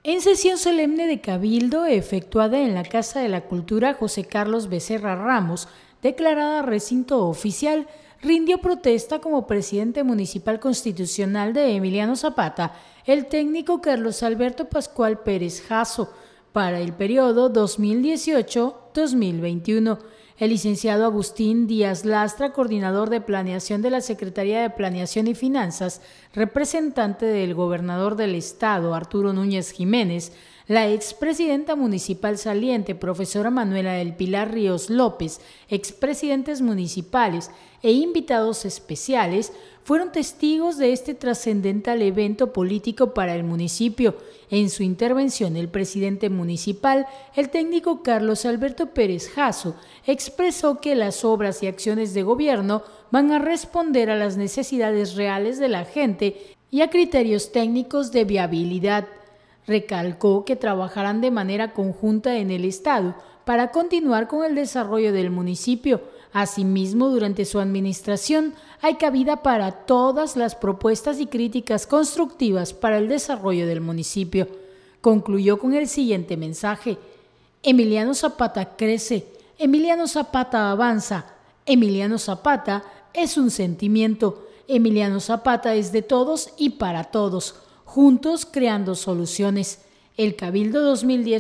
En sesión solemne de Cabildo efectuada en la Casa de la Cultura José Carlos Becerra Ramos, declarada recinto oficial, rindió protesta como presidente municipal constitucional de Emiliano Zapata el técnico Carlos Alberto Pascual Pérez Jasso para el periodo 2018-2021. El licenciado Agustín Díaz Lastra, coordinador de planeación de la Secretaría de Planeación y Finanzas, representante del gobernador del estado, Arturo Núñez Jiménez, la expresidenta municipal saliente, profesora Manuela del Pilar Ríos López, expresidentes municipales e invitados especiales fueron testigos de este trascendental evento político para el municipio. En su intervención, el presidente municipal, el técnico Carlos Alberto Pérez Jasso, expresó que las obras y acciones de gobierno van a responder a las necesidades reales de la gente y a criterios técnicos de viabilidad. Recalcó que trabajarán de manera conjunta en el Estado para continuar con el desarrollo del municipio. Asimismo, durante su administración hay cabida para todas las propuestas y críticas constructivas para el desarrollo del municipio. Concluyó con el siguiente mensaje: Emiliano Zapata crece, Emiliano Zapata avanza, Emiliano Zapata es un sentimiento, Emiliano Zapata es de todos y para todos, juntos creando soluciones. El Cabildo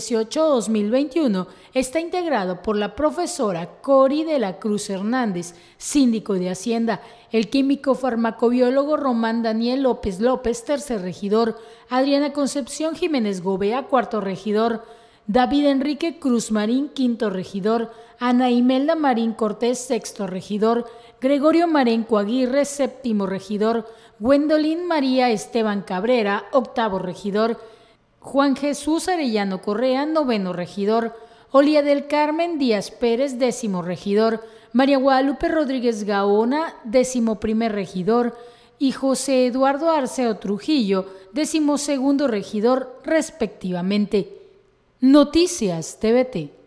2018-2021 está integrado por la profesora Cori de la Cruz Hernández, síndico de Hacienda, el químico farmacobiólogo Román Daniel López López, tercer regidor, Adriana Concepción Jiménez Gobea, cuarto regidor, David Enrique Cruz Marín, quinto regidor, Ana Imelda Marín Cortés, sexto regidor, Gregorio Marenco Aguirre, séptimo regidor, Gwendolyn María Esteban Cabrera, octavo regidor, Juan Jesús Arellano Correa, noveno regidor, Olia del Carmen Díaz Pérez, décimo regidor, María Guadalupe Rodríguez Gaona, décimo primer regidor, y José Eduardo Arceo Trujillo, décimo segundo regidor, respectivamente. Noticias TVT.